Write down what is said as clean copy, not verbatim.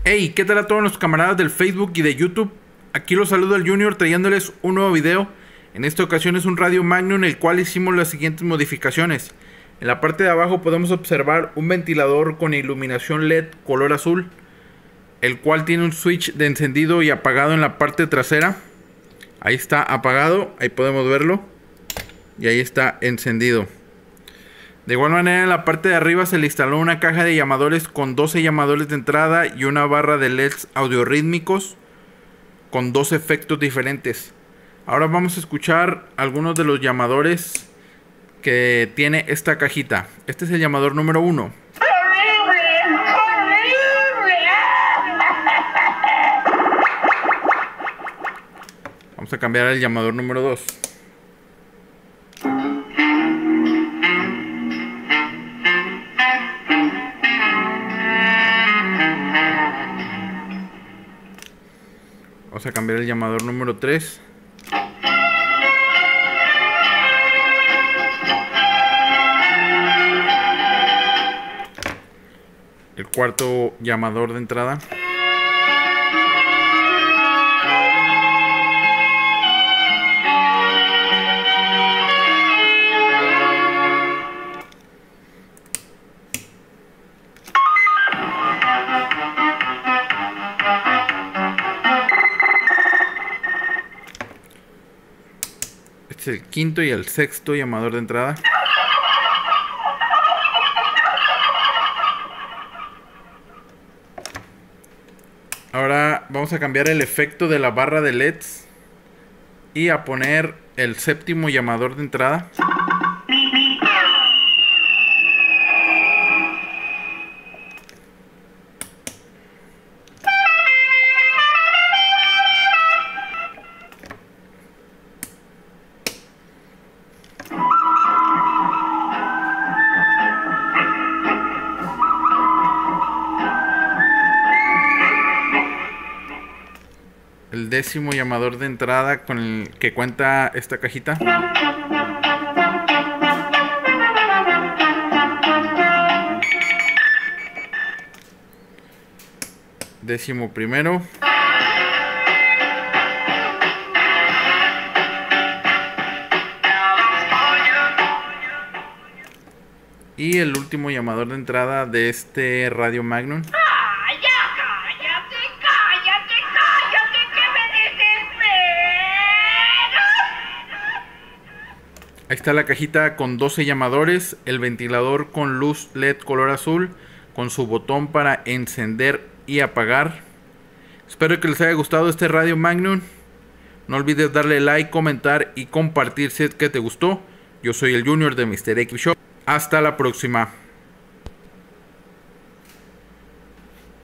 Hey, ¿qué tal a todos los camaradas del Facebook y de YouTube? Aquí los saluda el Junior trayéndoles un nuevo video. En esta ocasión es un Radio Magnum en el cual hicimos las siguientes modificaciones. En la parte de abajo podemos observar un ventilador con iluminación LED color azul, el cual tiene un switch de encendido y apagado en la parte trasera. Ahí está apagado, ahí podemos verlo, y ahí está encendido. De igual manera, en la parte de arriba se le instaló una caja de llamadores con 12 llamadores de entrada y una barra de LEDs audiorítmicos con dos efectos diferentes. Ahora vamos a escuchar algunos de los llamadores que tiene esta cajita. Este es el llamador número 1. Vamos a cambiar al llamador número 2. Vamos a cambiar el llamador número 3. El cuarto llamador de entrada. Este es el quinto y el sexto llamador de entrada. Ahora vamos a cambiar el efecto de la barra de LEDs y a poner el séptimo llamador de entrada. El décimo llamador de entrada con el que cuenta esta cajita. Décimo primero. Y el último llamador de entrada de este Radio Magnum. Ahí está la cajita con 12 llamadores, el ventilador con luz LED color azul, con su botón para encender y apagar. Espero que les haya gustado este Radio Magnum. No olvides darle like, comentar y compartir si es que te gustó. Yo soy el Junior de Mr. X Shop. Hasta la próxima.